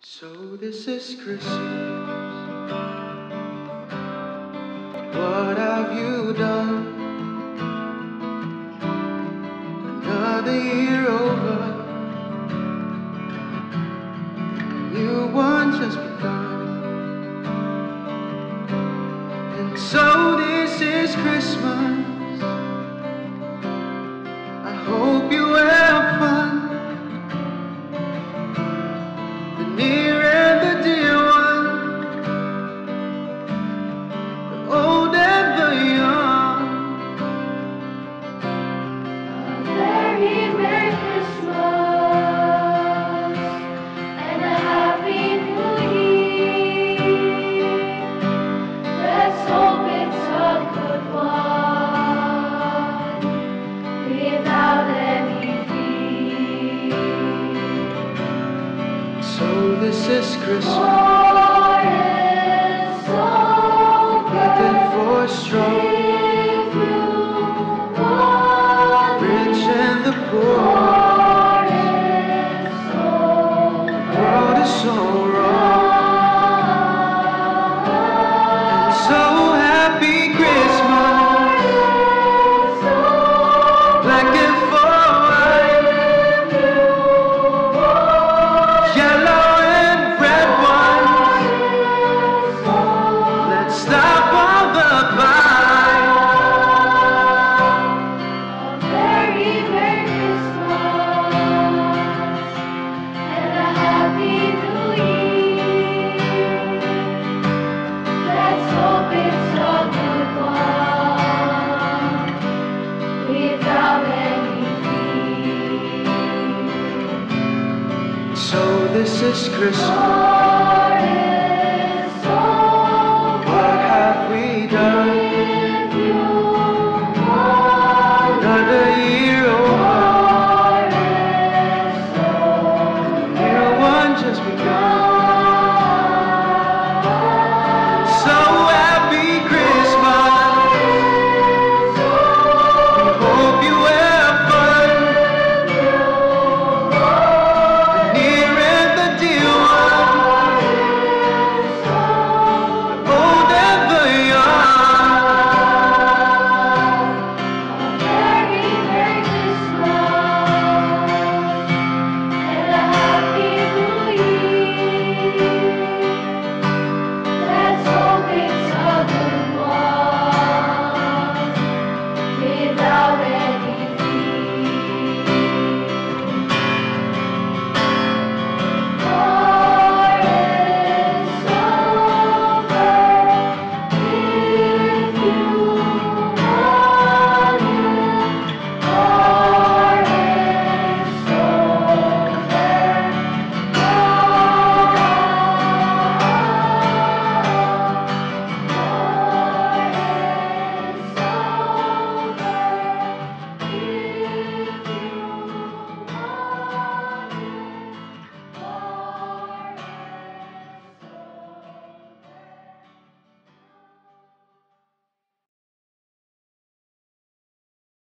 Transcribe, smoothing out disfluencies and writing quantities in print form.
So this is Christmas. What have you done? Another year over, a new one just begun. And so this is Christmas. I hope you have fun. The near and the dear one, the old and the young. A very Merry Christmas and a Happy New Year. Let's hope it's a good one without any fear. So this is Christmas, For it's so looking good for strong, if you want rich and the poor. for it's so The world is so wrong. And so happy Christmas, black and white, yellow and red ones. Let's stop all the fight. A very Merry Christmas and a Happy New Year. Let's hope it's a good one without any fear. So this is Christmas. For it's so What have we done? if you want Another year over, for it's so a new one just begun.